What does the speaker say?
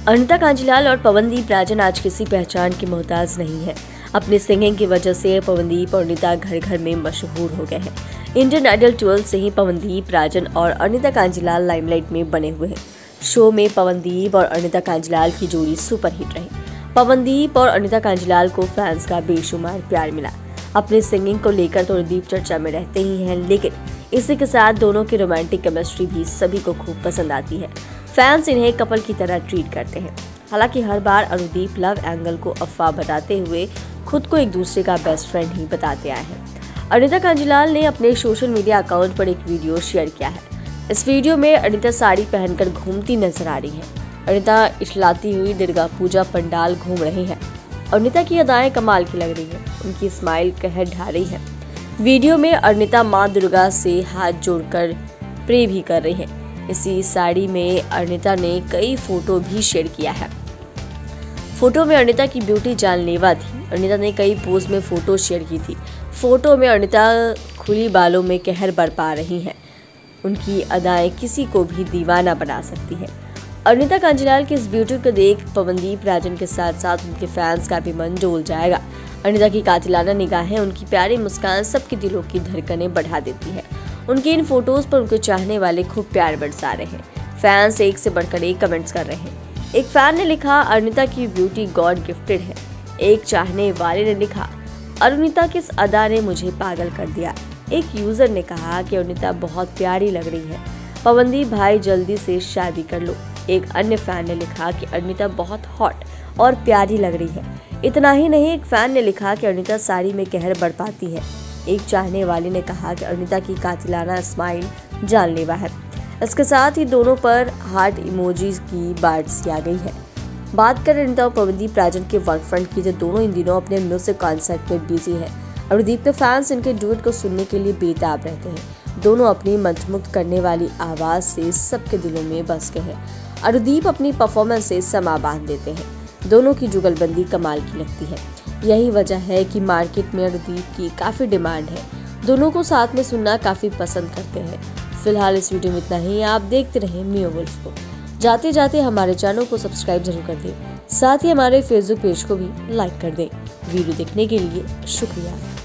अनीता कांजीलाल और पवनदीप राजन आज किसी पहचान की मोहताज नहीं है। अपनी सिंगिंग की वजह से पवनदीप और अनीता घर घर में मशहूर हो गए हैं। इंडियन आइडल 12 से ही पवनदीप राजन और अनीता कांजीलाल लाइमलाइट में बने हुए हैं। शो में पवनदीप और अनीता कांजीलाल की जोड़ी सुपरहिट रही। पवनदीप और अनीता कांजीलाल को फैंस का बेशुमार प्यार मिला। अपनी सिंगिंग को लेकर तो दीप चर्चा में रहते ही हैं, लेकिन इसी के साथ दोनों की रोमांटिक केमिस्ट्री भी सभी को खूब पसंद आती है। फैंस इन्हें कपल की तरह ट्रीट करते हैं। हालांकि हर बार अनुदीप लव एंगल को अफवाह बताते हुए खुद को एक दूसरे का बेस्ट फ्रेंड ही बताते आए हैं। अनीता कांजीलाल ने अपने सोशल मीडिया अकाउंट पर एक वीडियो शेयर किया है। इस वीडियो में अनीता साड़ी पहनकर घूमती नजर आ रही है। अनीता इठलाती हुई दुर्गा पूजा पंडाल घूम रही है। अनीता की अदाएं कमाल की लग रही है। उनकी स्माइल कहर ढा रही है। वीडियो में अनीता मां दुर्गा से हाथ जोड़कर प्रे भी कर रही है। इसी साड़ी में अनीता ने कई फोटो भी शेयर किया है। फोटो में अनीता की ब्यूटी जानलेवा थी। अनीता ने कई पोज में फोटो शेयर की थी। फोटो में अनीता खुली बालों में कहर बरपा रही हैं। उनकी अदाएं किसी को भी दीवाना बना सकती है। अनीता कांजीलाल की इस ब्यूटी को देख पवनदीप राजन के साथ साथ उनके फैंस का भी मन डोल जाएगा। अनीता की कातिलाना निगाहें, उनकी प्यारी मुस्कान सबके दिलों की धड़कनें बढ़ा देती है। उनके इन फोटोज पर उनके चाहने वाले खूब प्यार बरसा रहे हैं। फैंस एक से बढ़कर एक कमेंट्स कर रहे हैं। एक फैन ने लिखा, अनीता की ब्यूटी गॉड गिफ्टेड है। एक चाहने वाले ने लिखा, अनीता किस अदा ने मुझे पागल कर दिया। एक यूजर ने कहा कि अनीता बहुत प्यारी लग रही है, पवनदीप भाई जल्दी से शादी कर लो। एक अन्य फैन ने लिखा कि अनीता बहुत हॉट और प्यारी लग रही है। इतना ही नहीं, एक फैन ने लिखा कि अनीता साड़ी में कहर बरपाती है। एक चाहने वाले ने कहा कि अनीता की कातिलाना स्माइल जानलेवा है। इसके साथ ही दोनों पर हार्ट इमोजीज की बारिश आ गई है। बात करें अनीता और पवनदीप राजन के वर्क फ्रंट की, तो दोनों इन दिनों अपने म्यूजिक कॉन्सर्ट में बिजी है। अनुदीप के फैंस इनके डुएट को सुनने के लिए बेताब रहते हैं। दोनों अपनी मंत्रमुग्ध करने वाली आवाज से सबके दिलों में बस गए हैं। अनुदीप अपनी परफॉर्मेंस से समा बांध देते हैं। दोनों की जुगलबंदी कमाल की लगती है। यही वजह है कि मार्केट में अनुदीप की काफ़ी डिमांड है। दोनों को साथ में सुनना काफ़ी पसंद करते हैं। फिलहाल इस वीडियो में इतना ही। आप देखते रहें मियो वुल्फ को। जाते जाते हमारे चैनल को सब्सक्राइब जरूर कर दें। साथ ही हमारे फेसबुक पेज को भी लाइक कर दें। वीडियो देखने के लिए शुक्रिया।